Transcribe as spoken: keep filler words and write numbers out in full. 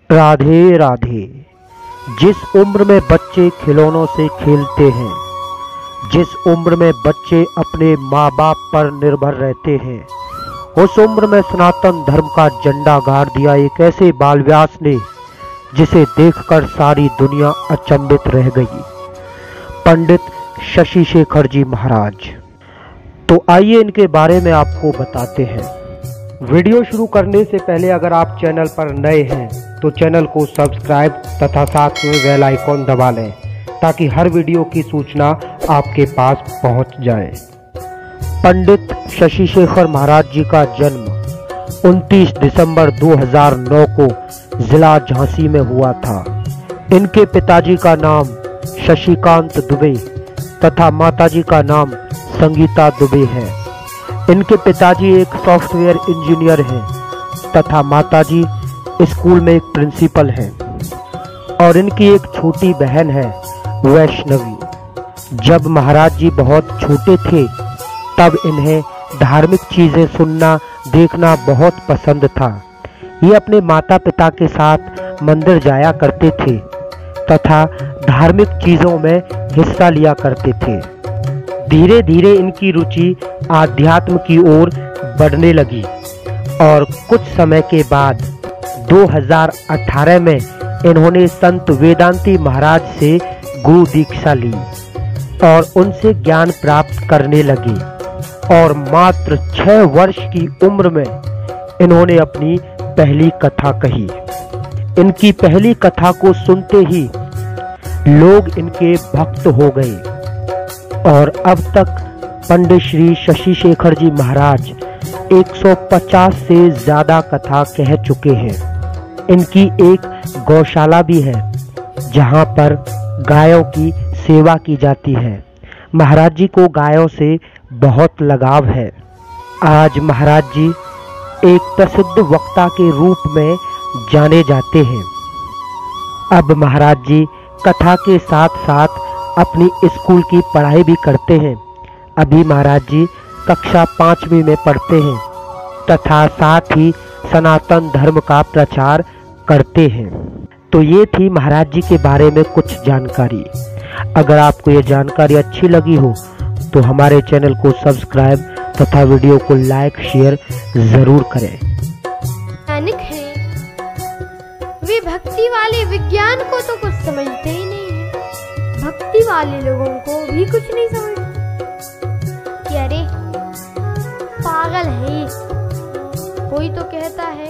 राधे राधे। जिस उम्र में बच्चे खिलौनों से खेलते हैं, जिस उम्र में बच्चे अपने माँ बाप पर निर्भर रहते हैं, उस उम्र में सनातन धर्म का झंडा गाड़ दिया एक ऐसे बाल व्यास ने जिसे देखकर सारी दुनिया अचंभित रह गई, पंडित शशि शेखर जी महाराज। तो आइए इनके बारे में आपको बताते हैं। वीडियो शुरू करने से पहले अगर आप चैनल पर नए हैं तो चैनल को सब्सक्राइब तथा साथ में बेल आइकॉन दबा लें ताकि हर वीडियो की सूचना आपके पास पहुंच जाए। पंडित शशि शेखर महाराज जी का जन्म उनतीस दिसंबर दो हज़ार नौ को जिला झांसी में हुआ था। इनके पिताजी का नाम शशिकांत दुबे तथा माताजी का नाम संगीता दुबे है। इनके पिताजी एक सॉफ्टवेयर इंजीनियर हैं तथा माताजी स्कूल में एक प्रिंसिपल हैं और इनकी एक छोटी बहन है वैष्णवी। जब महाराज जी बहुत छोटे थे तब इन्हें धार्मिक चीज़ें सुनना देखना बहुत पसंद था। ये अपने माता पिता के साथ मंदिर जाया करते थे तथा धार्मिक चीज़ों में हिस्सा लिया करते थे। धीरे धीरे इनकी रुचि आध्यात्म की ओर बढ़ने लगी और कुछ समय के बाद दो हज़ार अठारह में इन्होंने संत वेदांती महाराज से गुरु दीक्षा ली और उनसे ज्ञान प्राप्त करने लगे और मात्र छह वर्ष की उम्र में इन्होंने अपनी पहली कथा कही। इनकी पहली कथा को सुनते ही लोग इनके भक्त हो गए और अब तक पंडित श्री शशि शेखर जी महाराज एक सौ पचास से ज़्यादा कथा कह चुके हैं। इनकी एक गौशाला भी है जहां पर गायों की सेवा की जाती है। महाराज जी को गायों से बहुत लगाव है। आज महाराज जी एक प्रसिद्ध वक्ता के रूप में जाने जाते हैं। अब महाराज जी कथा के साथ साथ अपनी स्कूल की पढ़ाई भी करते हैं। अभी महाराज जी कक्षा पाँचवीं में पढ़ते हैं तथा साथ ही सनातन धर्म का प्रचार करते हैं। तो ये थी महाराज जी के बारे में कुछ जानकारी। अगर आपको ये जानकारी अच्छी लगी हो तो हमारे चैनल को सब्सक्राइब तथा वीडियो को लाइक शेयर ज़रूर करें। वैज्ञानिक हैं, वे भक्ति वाले विज्ञान को तो कुछ समझते ही नहीं है, भक्ति वाले लोगों को भी कुछ नहीं समझते कि अरे पागल है। कोई तो कहता है